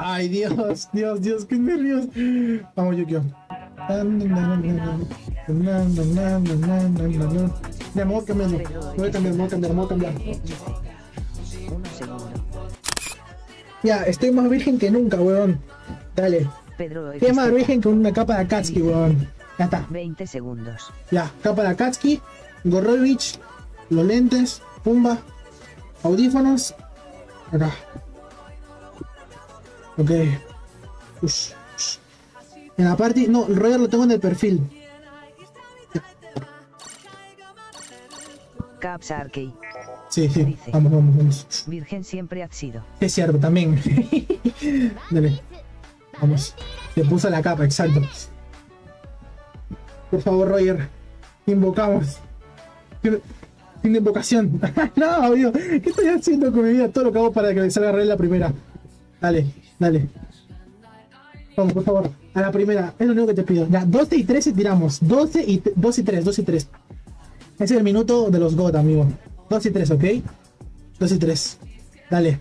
Ay, Dios, Dios, Dios, qué nervios. Vamos, Yukio. Ya, me voy cambiando. Me voy cambiando. Un segundo. Ya, estoy más virgen que nunca, weón. Dale. Pedro Estoy más virgen que una capa de Akatsuki, weón. Ya está. 20 segundos. Ya, capa de Akatsuki, Gorrovich, los lentes, Pumba, audífonos. Acá. Ok. Ush. En la parte... No, el Roger lo tengo en el perfil. Caps Arcade. Sí, sí. Dice. Vamos. Virgen siempre has sido. Es cierto, también. Dale. Vamos. Se puso la capa, exacto. Por favor, Roger. Invocamos. Sin invocación. No, amigo. ¿Qué estoy haciendo con mi vida? Todo lo que hago para que me salga real la primera. Dale. Vamos, por favor. A la primera. Es lo único que te pido. Ya, 12 y 13 tiramos. 12 y 3. Ese es el minuto de los God, amigo. 2 y 3, ¿ok? 2 y 3. Dale.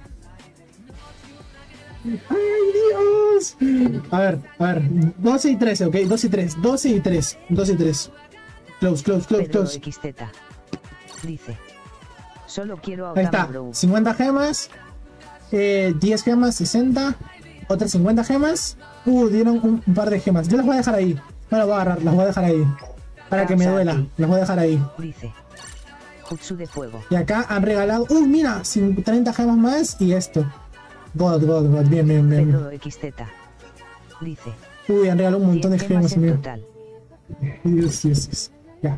¡Ay, Dios! A ver. 12 y 13, ¿ok? 12 y 3. 12 y 3. Close. Pedro XZ. Dice. Solo quiero a Ahí está. Bro. 50 gemas. 10 gemas, 60. Otras 50 gemas. Dieron un par de gemas. Yo las voy a dejar ahí. No las voy a agarrar, las voy a dejar ahí. Para que me duela. Las voy a dejar ahí. Dice. Jutsu de fuego. Y acá han regalado. Mira, 30 gemas más y esto. God. Bien. Pedro XZ. Dice. Han regalado un montón de 100 gemas gemas, en amigo. total. Dios.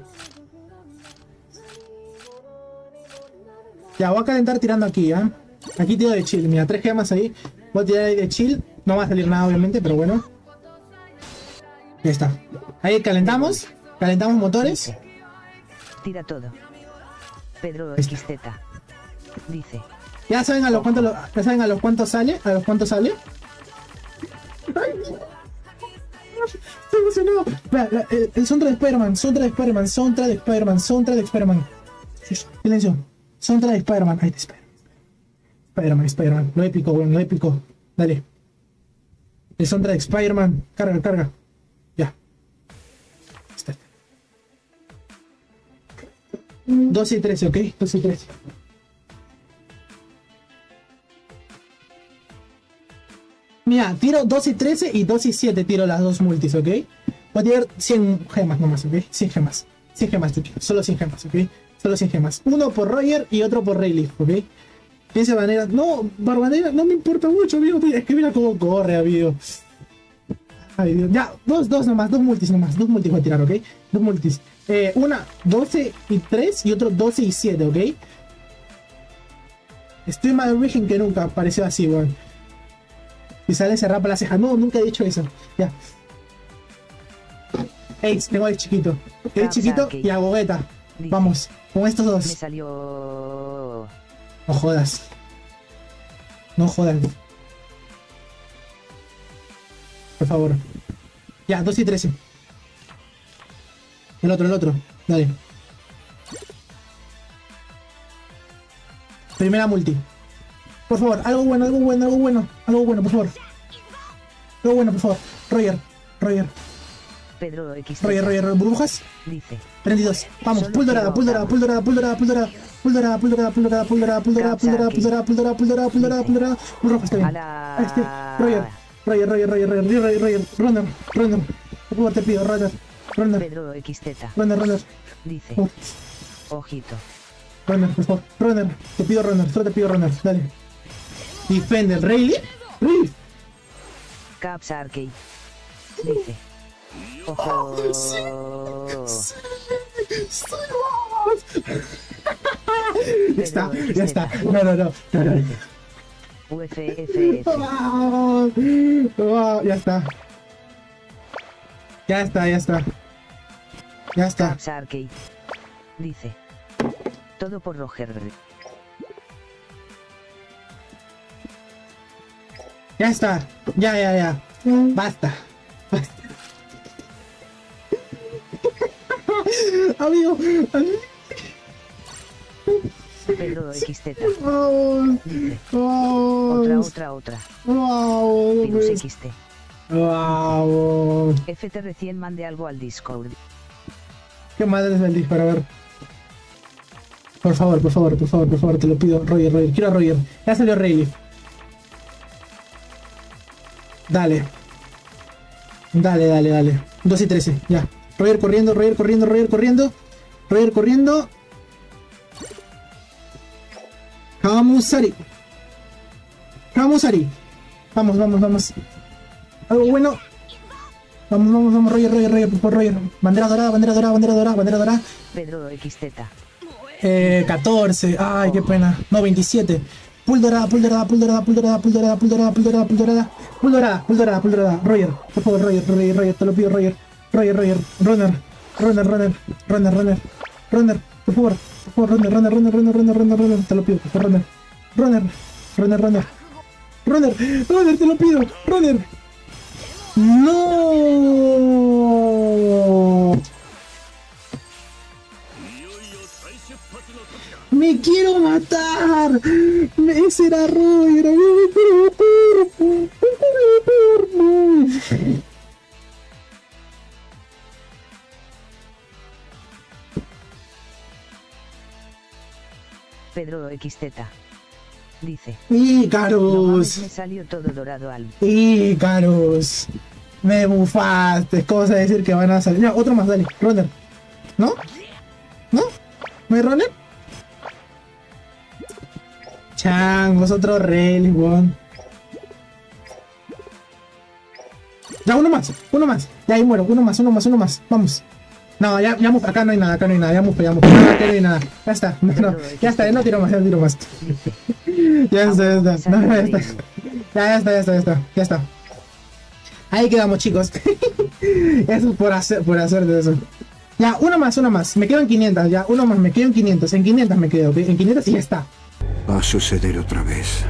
Ya, voy a calentar tirando aquí, ¿eh? Aquí tiro de chill. Mira, 3 gemas ahí. Voy a tirar ahí de chill. No va a salir nada, obviamente, pero bueno. Ya está. Ahí calentamos. Calentamos motores. Dice. Tira todo. Pedro Ahí está. XZ. Dice. Ya saben a los cuántos sale. ¿A los cuántos sale? ¡Ay! Estoy emocionado. Espera, el soundtrack de Spider-Man. Shh, silencio. Soundtrack de Spider-Man. Ahí está, Spider-Man. Lo épico, weón, lo épico. Dale. El soundtrack de Spider-Man. Carga. Ya. Está. 12 y 13, ¿ok? 12 y 13. Mira, tiro 12 y 13 y 2 y 7 tiro las dos multis, ¿ok? Voy a tirar 100 gemas nomás, ¿ok? 100 gemas. 100 gemas, tío. Solo 100 gemas, ¿ok? Solo 100 gemas. Uno por Roger y otro por Rayleigh, ¿ok? Piensa manera. No, Barbanera no me importa mucho, amigo. Es que mira cómo corre, amigo. Ay, Dios. Ya, dos nomás, dos multis nomás. Dos multis voy a tirar, ¿ok? Dos multis. Una 12 y 3 y otro 12 y 7, ¿ok? Estoy más virgen que nunca, pareció así, weón. Y sale se rapa la ceja. No, nunca he dicho eso. Ya. Ace, tengo el chiquito. El chiquito y a Gogeta. Vamos, con estos Me dos. salió. No jodas. Por favor. Ya, 2 y 13. El otro. Dale. Primera multi. Por favor, algo bueno, por favor. Roger. Pedro XZ. Roger, burbujas. Dice. Prendidos. Vamos, Solo pul dorada. quiero Burbujas, está bien. Roger. Runner. Por favor, te pido, Runner. Pedro XZ. Runner. Dice. Ojito. Runner, por favor. Runner. Te pido Runner. Solo te pido Runner. Dale. Defender. Rayleigh. Caps Arcade. Dice. Ojo. Ya está. No. UFFF. Ya está. Caps Arcade. Dice. Todo por Roger. Ya está. Ya. Basta. Amigo. Pedro XZ. Dice. Otra otra. Wow, Pinus pues. XT. Wow. FT recién mandé algo al Discord. ¿Qué madre es el Discord? A ver. Por favor, te lo pido. Roger. Quiero a Roger. Ya salió Rayleigh. Dale. 2 y 13, ya. Roger corriendo. Kamusari. Vamos. Algo bueno. Vamos, Roger, por favor, Roger. Bandera dorada. Pedro XZ. 14. Ay, qué pena. No, 27. Pool dorada. Roger, por favor, Roger, te lo pido, Roger. Runner. Por favor, runner, te lo pido, por favor, runner. Runner, te lo pido, runner. No. ¡Me quiero matar! ¡Ese era Roger! ¡Me quiero matar! Pedro XZ. Dice. ¡Icarus! Me salió todo dorado al. ¡Icarus! Me bufaste. ¿Cómo vas a decir que van a salir? No, otro más, dale. Runner. ¿No? ¿No hay runner? Chan, vosotros Rayleigh, weón. Ya, uno más. Ya ahí muero. Uno más. Vamos. No, ya acá no hay nada. Ya mufe. Acá no hay nada. Ya está. No, ya está, no tiro más. Ya está. Ahí quedamos, chicos. Eso es por hacer de eso. Ya, uno más. Me quedo en 500, ya. Uno más, me quedo en 500. En 500 me quedo, ¿ok? En 500 y ya está. Va a suceder otra vez.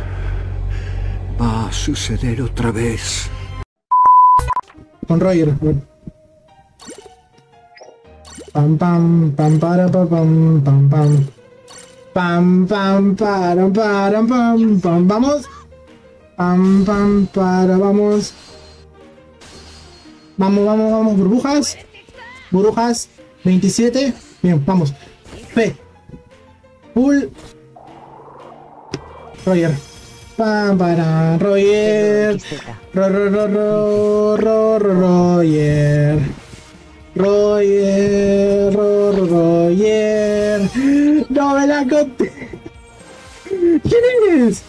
Con Roger. Pam para pam. Pam para pam. Vamos. Pam para vamos. Vamos, burbujas. 27. Bien, vamos. P. Pull. Roger. Pam para Roger. Roger. No me la conté. ¿Quién es?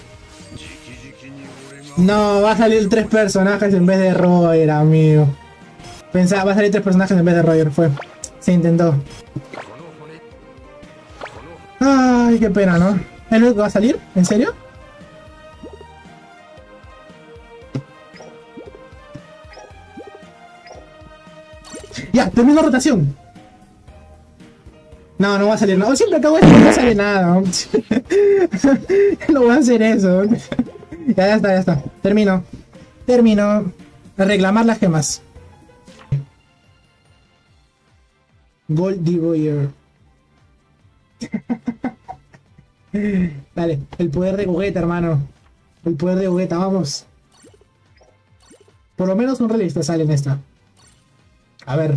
No, va a salir 3 personajes en vez de Roger, amigo. Pensaba, va a salir 3 personajes en vez de Roger, se intentó. Ay, qué pena, ¿no? ¿Es lo que va a salir? ¿En serio? Ya, termino rotación. No va a salir nada. Siempre acabo esto y no sale nada. No voy a hacer eso. Ya está. Termino. A reclamar las gemas. Gold Digger. Dale, el poder de Gogeta, hermano. El poder de Gogeta, vamos. Por lo menos un realista sale en esta. A ver.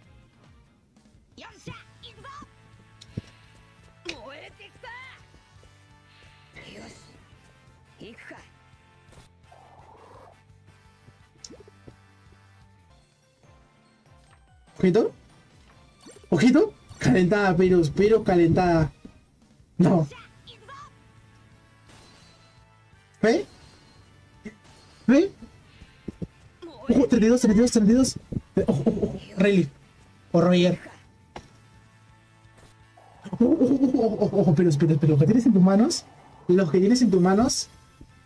Ojito. Calentada, pero calentada. No. ¿Ve? Ojo, 32. Rayleigh. O Roger. Ojo, pero los que tienes en tus manos.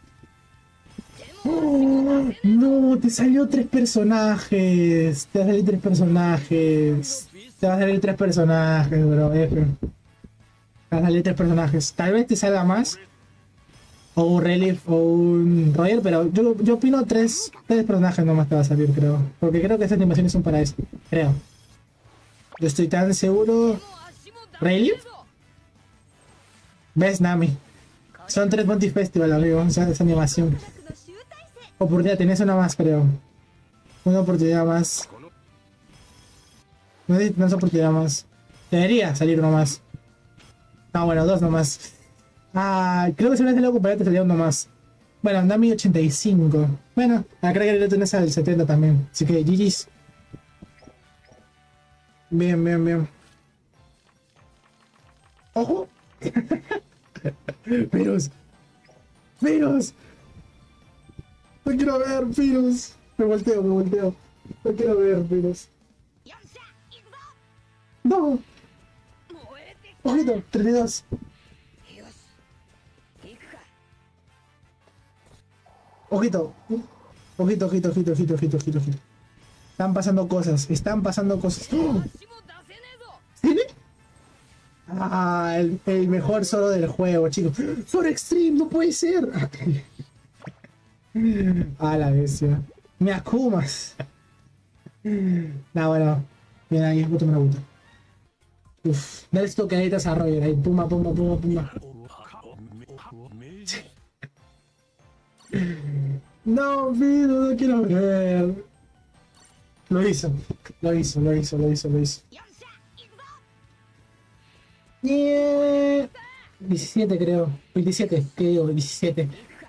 No, te salió 3 personajes. Te va a salir 3 personajes, bro. Te va a salir 3 personajes. Tal vez te salga más. O un Rayleigh o un Roger, pero yo opino 3 personajes nomás te va a salir, creo. Porque creo que esas animaciones son para eso. Creo. Yo estoy tan seguro. ¿Rayleigh? ¿Ves, Nami? Son 3 Bounty Festival, amigo, esa animación. Oportunidad, tenés una más, creo. Una oportunidad más. No sé si tenés oportunidad más. Debería salir uno más. No, bueno, 2 nomás. Ah, creo que si no es el loco, para te salía uno más. Bueno, anda a 1085. Bueno, acá que le tenés al 70 también. Así que GG's. Bien, bien, bien. ¡Ojo! ¡Virus! ¡Virus! ¡No quiero ver, Virus! Me volteo, me volteo. No quiero ver, Virus. ¡No! ¡Ojito! 32. Ojito. Ojito, ojito, ojito, ojito, ojito, ojito, ojito. Están pasando cosas, están pasando cosas. ¡Oh! ¿Tiene? Ah, el mejor solo del juego, chicos. ¡For Extreme! ¡No puede ser! Ah, la bestia. Me Akumas. Nah, bueno. Bien ahí, puto me la gusta. Uf, dale esto que necesitas a Roger ahí. Puma, puma, puma, puma. No, Vino, no quiero ver. Lo hizo, lo hizo, lo hizo, lo hizo, lo hizo. Yeah. 17 creo. 27, ¿qué digo? 17.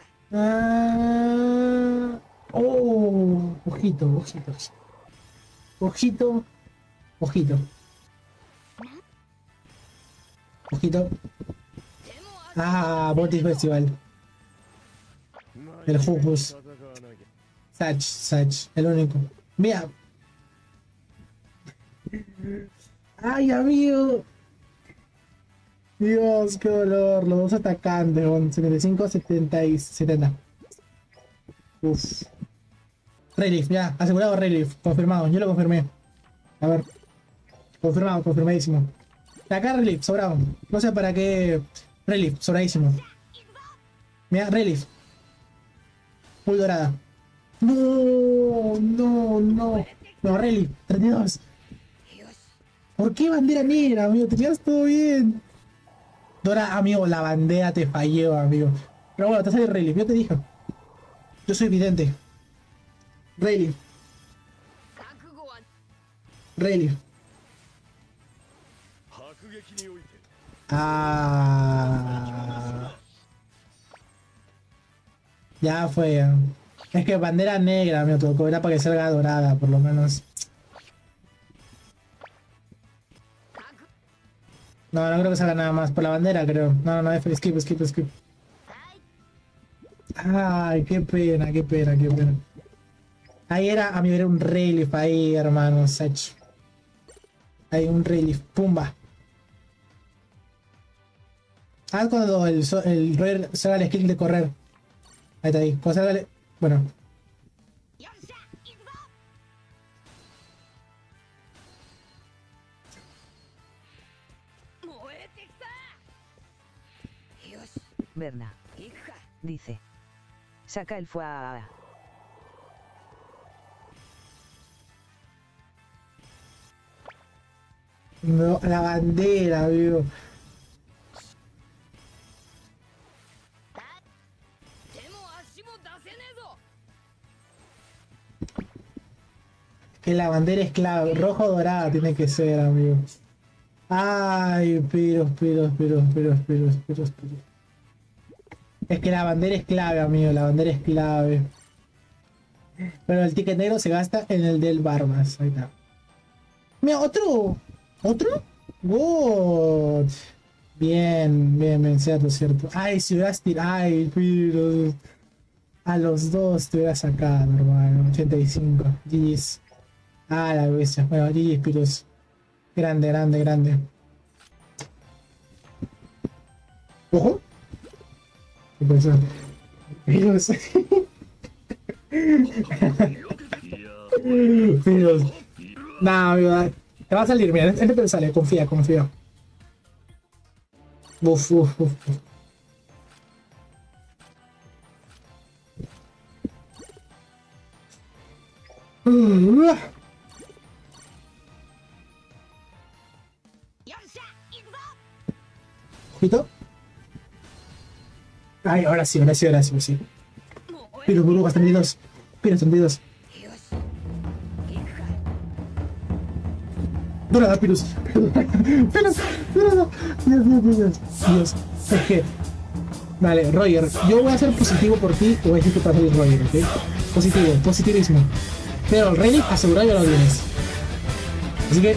Ah. Oh, ojito, ojito. Ojito. Ojito. Ojito. Ah, Bounty Festival. El Hubus. Sach, el único. Mira. Ay, amigo. Dios, qué dolor. Los dos atacantes, con 75, 70 y 70. Uff. Relief, ya, asegurado Relief. Confirmado, yo lo confirmé. A ver. Confirmado, confirmadísimo. Acá Relief, sobrado. No sé para qué. Relief, sobradísimo. Mira, Relief. Full dorada. No, no, no. No, Relief, 32. ¿Por qué bandera negra, amigo? Tenías todo bien. Dora, amigo, la bandera te falló, amigo. Pero bueno, te sale Relief, yo te dije. Yo soy vidente. Relief. Relief. Ah. Ya fue. Es que bandera negra me tocó, era para que salga dorada, por lo menos. No, no creo que salga nada más. Por la bandera, creo. No, no, skip, skip, skip. Ay, qué pena, qué pena, qué pena. Ahí era, a mí era un relief ahí, hermano, Sach. Ahí un relief, pumba. Ah, cuando el Roger salga el skill de correr. Ahí está ahí. Cuando salga el... Bueno. Berna. Dice. Saca el fuá. No, la bandera, amigo. Que la bandera es clave. Rojo dorada tiene que ser, amigo. Ay, piros. Es que la bandera es clave, amigo. La bandera es clave. Pero el ticket negro se gasta en el del Barmas. Ahí está. Mira, otro. ¿Otro? What? Bien, bien, cierto, cierto. Ay, si hubieras tirado. Ay, piros. A los dos te hubiera sacado, hermano. 85. GG's. Ah, la bestia. Bueno, GG's, piros. Grande, grande, grande. Ojo. ¿Qué pasa? Piros. Piros. Nah, amigo. Te va a salir, mira. Este te sale. Confía, confía. Uf. Ojito. Ay, ahora sí, ahora sí, ahora sí, sí. Pero burbujas 32. Pero 32. Dorada, Pirus. Pirus, Pirus. Dios. Es que. Vale, Roger, yo voy a ser positivo por ti y voy a decir que te vas a salir Roger, ¿ok? Positivo, positivismo. Pero el Relic asegurado ya lo tienes. Así que.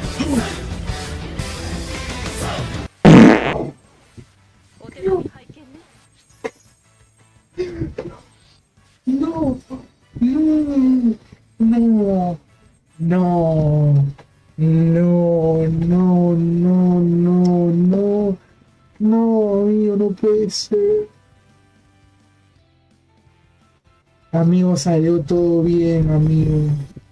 No, no, no, no, no, no, no, no, no, no, amigo, no puede ser. Amigo, salió todo bien, amigo.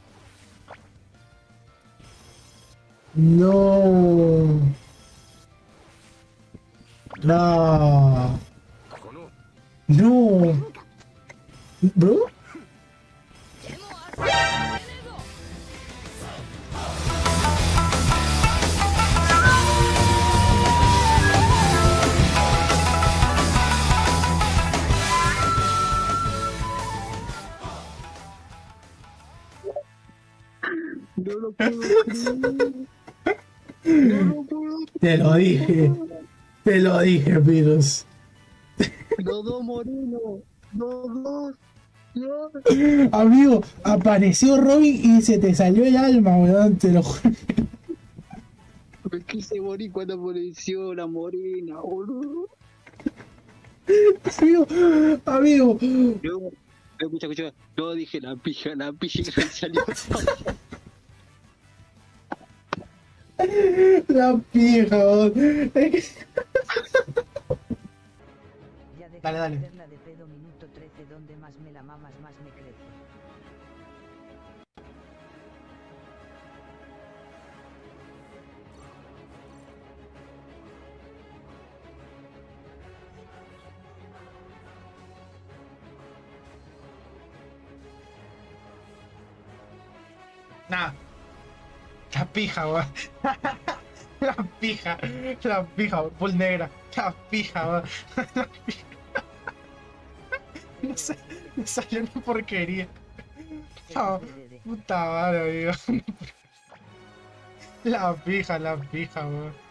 No. No. No. Bro. No lo puedo creer. No lo puedo Te lo dije. Te lo dije, Virus. Los dos morinos. Los dos. Dios. Amigo, apareció Robin y se te salió el alma, weón, te lo juro. Me quise morir cuando apareció la morena, boludo. Amigo. Yo, escucha. Yo dije la pija y salió. La pija, weón. Ya deja Dale, de dale. hacerla de pedo minuto 13 donde más me la mamas más me crece. Nah. La pija, weón. La pija, full negra. La pija, weón. La pija. No sé, me salió una porquería. No, puta madre, amigo. La pija, weón.